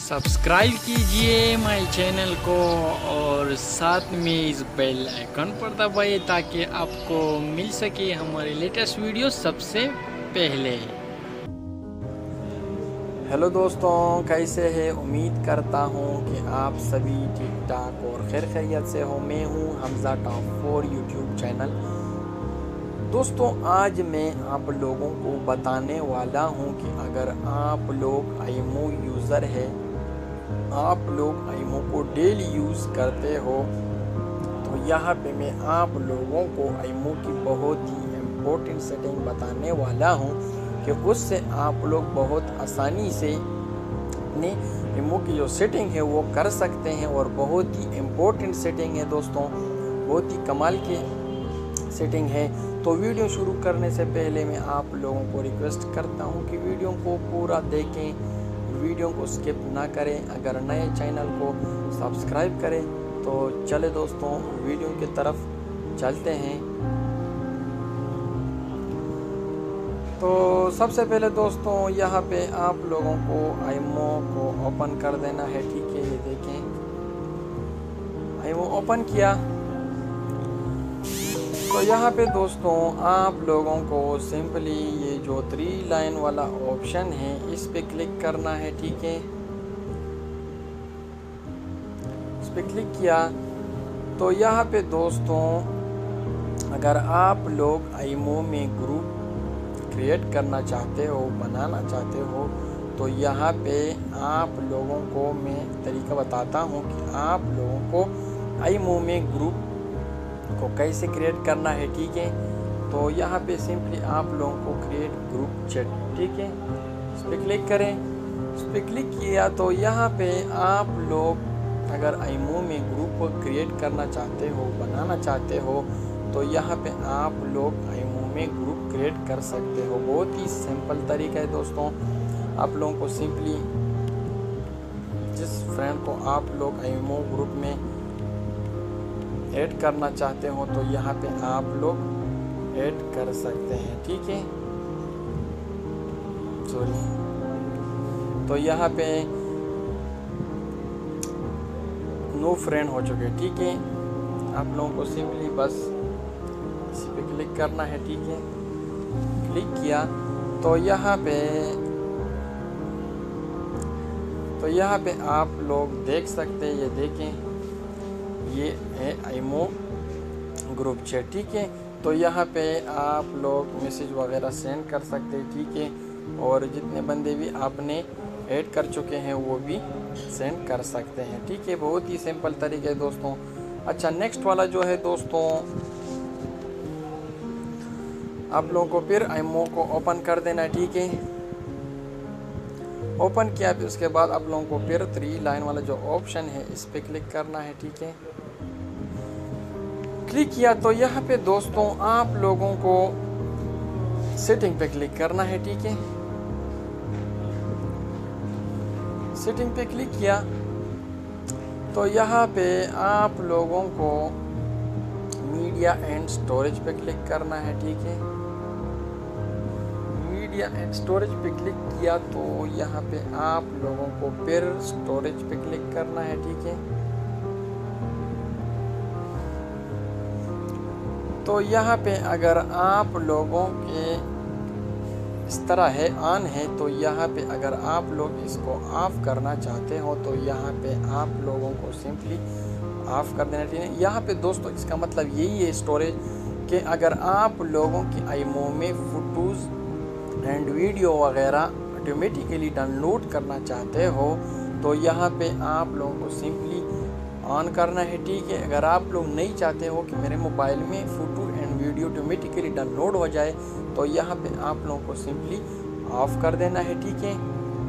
Subscribe कीजिए my channel को और साथ में इस बेल आइकन पर दबाइए ताकि आपको मिल सके हमारे लेटेस्ट वीडियो सबसे पहले। हेलो दोस्तों, कैसे हैं? उम्मीद करता हूं कि आप सभी ठीक ठाक और खैर खैरियत से हो। मैं हूं हमजा टॉप 4 यूट्यूब चैनल। दोस्तों, आज मैं आप लोगों को बताने वाला हूं कि अगर आप लोग आईमो यूज़र है, आप लोग आईमो को डेली यूज़ करते हो, तो यहाँ पे मैं आप लोगों को आईमो की बहुत ही इम्पोर्टेंट सेटिंग बताने वाला हूँ कि उससे आप लोग बहुत आसानी से अपने आईमो की जो सेटिंग है वो कर सकते हैं। और बहुत ही इम्पोर्टेंट सेटिंग है दोस्तों, बहुत ही कमाल की सेटिंग है। तो वीडियो शुरू करने से पहले मैं आप लोगों को रिक्वेस्ट करता हूं कि वीडियो को पूरा देखें, वीडियो को स्किप ना करें। अगर नए चैनल को सब्सक्राइब करें तो चले दोस्तों वीडियो की तरफ चलते हैं। तो सबसे पहले दोस्तों यहाँ पे आप लोगों को आईमो को ओपन कर देना है। ठीक है, ये देखें आईमो ओपन किया। तो यहाँ पे दोस्तों आप लोगों को सिंपली ये जो 3 लाइन वाला ऑप्शन है इस पे क्लिक करना है। ठीक है, इस पे क्लिक किया तो यहाँ पे दोस्तों अगर आप लोग आईमो में ग्रुप क्रिएट करना चाहते हो, बनाना चाहते हो, तो यहाँ पे आप लोगों को मैं तरीका बताता हूँ कि आप लोगों को आईमो में ग्रुप को कैसे क्रिएट करना है। ठीक है, तो यहाँ पे सिंपली आप लोगों को क्रिएट ग्रुप चैट, ठीक है, इस पर क्लिक करें। इस पर क्लिक किया तो यहाँ पे आप लोग अगर आईमो में ग्रुप को क्रिएट करना चाहते हो, बनाना चाहते हो, तो यहाँ पे आप लोग आईमो में ग्रुप क्रिएट कर सकते हो। बहुत ही सिंपल तरीका है दोस्तों। आप लोगों को सिंपली जिस फ्रेंड को आप लोग आईमो ग्रुप में ऐड करना चाहते हो तो यहाँ पे आप लोग ऐड कर सकते हैं। ठीक है, सॉरी, तो यहाँ पे नो फ्रेंड हो चुके। ठीक है, आप लोगों को सिंपली बस इसी पे क्लिक करना है। ठीक है, क्लिक किया तो यहाँ पे आप लोग देख सकते हैं, ये देखें ये है आईमो ग्रुप चैट। ठीक है, तो यहाँ पे आप लोग मैसेज वगैरह सेंड कर सकते हैं। ठीक है, और जितने बंदे भी आपने ऐड कर चुके हैं वो भी सेंड कर सकते हैं। ठीक है, बहुत ही सिंपल तरीके है दोस्तों। अच्छा, नेक्स्ट वाला जो है दोस्तों, आप लोगों को फिर आईमो को ओपन कर देना है। ठीक है, ओपन किया फिर उसके बाद आप लोगों को फिर 3 लाइन वाला जो ऑप्शन है इस पे क्लिक करना है। ठीक है, क्लिक किया तो यहाँ पे दोस्तों आप लोगों को सेटिंग पे क्लिक करना है। ठीक है, सेटिंग पे क्लिक किया तो यहाँ पे आप लोगों को मीडिया एंड स्टोरेज पे क्लिक करना है। ठीक है, मीडिया एंड स्टोरेज पे क्लिक किया तो यहाँ पे आप लोगों को फिर स्टोरेज पे क्लिक करना है। ठीक है, तो यहाँ पे अगर आप लोगों के इस तरह है ऑन है, तो यहाँ पे अगर आप लोग इसको ऑफ करना चाहते हो तो यहाँ पे आप लोगों को सिंपली ऑफ कर देना चाहिए। यहाँ पे दोस्तों इसका मतलब यही है स्टोरेज कि अगर आप लोगों की आईमो में फोटोज़ एंड वीडियो वगैरह ऑटोमेटिकली डाउनलोड करना चाहते हो तो यहाँ पे आप लोगों को सिंपली ऑन करना है। ठीक है, अगर आप लोग नहीं चाहते हो कि मेरे मोबाइल में photo and video automatically download हो जाए तो यहाँ पे आप लोगों को सिंपली ऑफ कर देना है। ठीक है,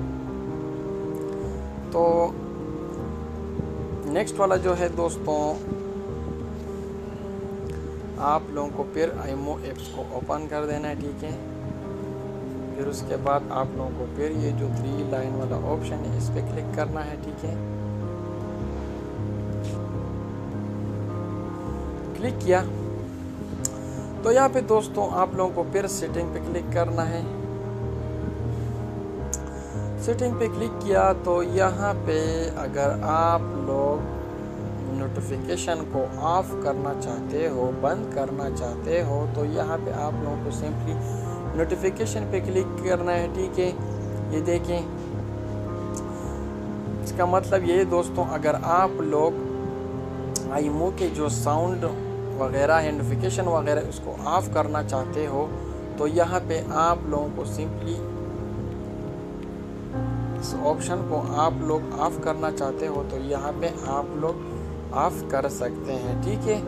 तो नेक्स्ट वाला जो है दोस्तों, आप लोगों को फिर आईमो एप्स को ओपन कर देना है। ठीक है, फिर उसके बाद आप लोगों को फिर ये जो 3 लाइन वाला ऑप्शन है इस पर क्लिक करना है। ठीक है, क्लिक किया तो यहाँ पे दोस्तों आप लोगों को फिर सेटिंग पे क्लिक करना है। सेटिंग पे क्लिक किया तो यहाँ पे अगर आप लोग नोटिफिकेशन को ऑफ करना चाहते हो, बंद करना चाहते हो, तो यहाँ पे आप लोगों को सिंपली नोटिफिकेशन पे क्लिक करना है। ठीक है, ये देखें, इसका मतलब ये दोस्तों, अगर आप लोग आईमो के जो साउंड वगैरह है, नोटिफिकेशन वगैरह, उसको ऑफ करना चाहते हो तो यहाँ पे आप लोगों को सिंपली इस ऑप्शन को आप लोग ऑफ करना चाहते हो तो यहाँ पे आप लोग ऑफ कर सकते हैं। ठीक है,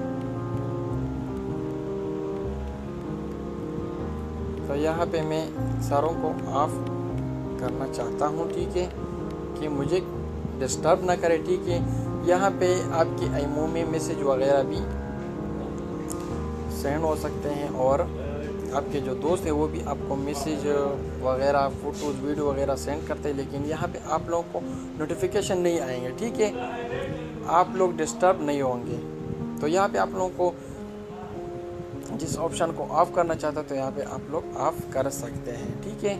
तो यहाँ पे मैं सारों को ऑफ करना चाहता हूँ। ठीक है, कि मुझे डिस्टर्ब ना करे। ठीक है, यहाँ पे आपके आईमो में मैसेज वगैरह भी सेंड हो सकते हैं और आपके जो दोस्त हैं वो भी आपको मैसेज वगैरह, फ़ोटोज़, वीडियो वगैरह सेंड करते हैं, लेकिन यहाँ पे आप लोगों को नोटिफिकेशन नहीं आएंगे। ठीक है, आप लोग डिस्टर्ब नहीं होंगे। तो यहाँ पे आप लोगों को जिस ऑप्शन को ऑफ़ करना चाहते हो तो यहाँ पे आप लोग ऑफ़ कर सकते हैं। ठीक है,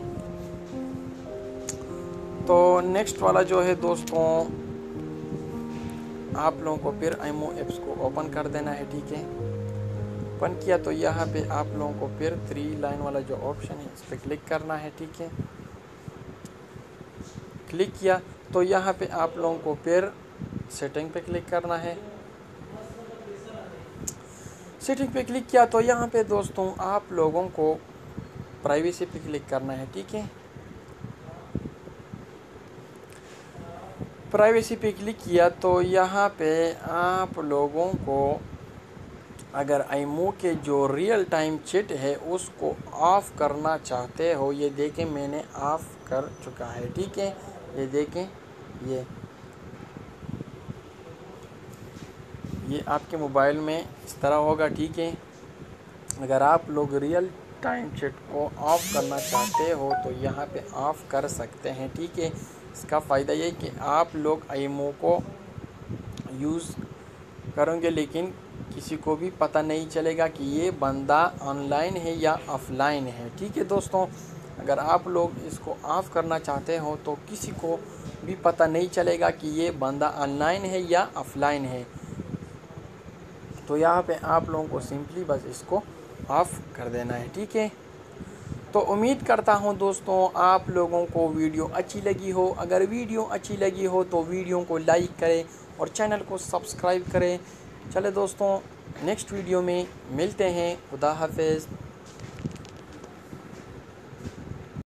तो नेक्स्ट वाला जो है दोस्तों, आप लोगों को फिर आईमो ऐप्स को ओपन कर देना है। ठीक है, ओपन किया तो यहाँ पे आप लोगों को फिर 3 लाइन वाला जो ऑप्शन है इस पर क्लिक करना है। ठीक है, क्लिक किया तो यहाँ पे आप लोगों को फिर सेटिंग पे क्लिक करना है। सेटिंग पे क्लिक किया तो यहाँ पे दोस्तों आप लोगों को प्राइवेसी पे क्लिक करना है। ठीक है, प्राइवेसी पे क्लिक किया तो यहाँ पे आप लोगों को अगर आईमो के जो रियल टाइम चैट है उसको ऑफ़ करना चाहते हो, ये देखें मैंने ऑफ़ कर चुका है। ठीक है, ये देखें, ये आपके मोबाइल में इस तरह होगा। ठीक है, अगर आप लोग रियल टाइम चैट को ऑफ़ करना चाहते हो तो यहाँ पे ऑफ़ कर सकते हैं। ठीक है, इसका फ़ायदा ये कि आप लोग आईमो को यूज़ करेंगे लेकिन किसी को भी पता नहीं चलेगा कि ये बंदा ऑनलाइन है या ऑफ़लाइन है। ठीक है दोस्तों, अगर आप लोग इसको ऑफ़ करना चाहते हो तो किसी को भी पता नहीं चलेगा कि ये बंदा ऑनलाइन है या ऑफ़लाइन है। तो यहाँ पे आप लोगों को सिंपली बस इसको ऑफ़ कर देना है। ठीक है, तो उम्मीद करता हूँ दोस्तों आप लोगों को वीडियो अच्छी लगी हो। अगर वीडियो अच्छी लगी हो तो वीडियो को लाइक करें और चैनल को सब्सक्राइब करें। चले दोस्तों, नेक्स्ट वीडियो में मिलते हैं। खुदा हाफिज़।